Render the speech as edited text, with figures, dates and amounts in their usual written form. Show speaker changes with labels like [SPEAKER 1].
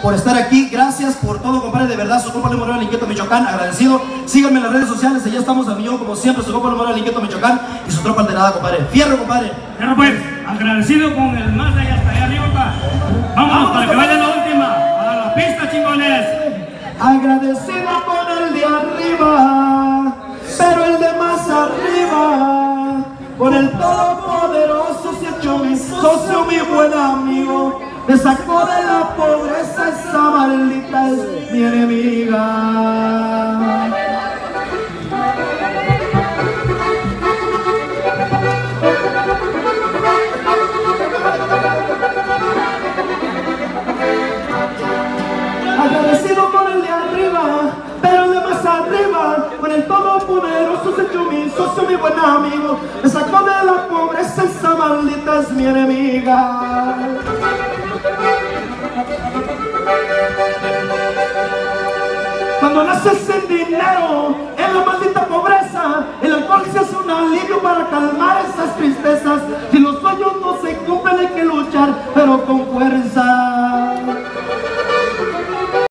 [SPEAKER 1] por estar aquí, gracias por todo, compadre, de verdad, su compa Luis Moreno, el Inquieto Michoacán, agradecido. Síganme en las redes sociales, allá estamos a millón, como siempre, su compa Luis Moreno, el Inquieto Michoacán y su tropa alterada, compadre. Fierro, compadre.
[SPEAKER 2] Pero pues, agradecido con el más de allá hasta allá arriba, pa. Vámonos para que vaya la última, a la pista, chingones.
[SPEAKER 1] Agradecido con el de arriba, pero el de más arriba, con el todopoderoso se echó mi socio, mi buen amigo, me sacó de la pobreza, esa maldita es mi enemiga. Agradecido con el de arriba, pero el de más arriba, con el todopoderoso se echó mi socio, mi buen amigo, me sacó de la pobreza, esa maldita es mi enemiga. Cuando naces sin dinero, en la maldita pobreza, el alcohol se hace un alivio para calmar esas tristezas. Si los sueños no se cumplen hay que luchar, pero con fuerza.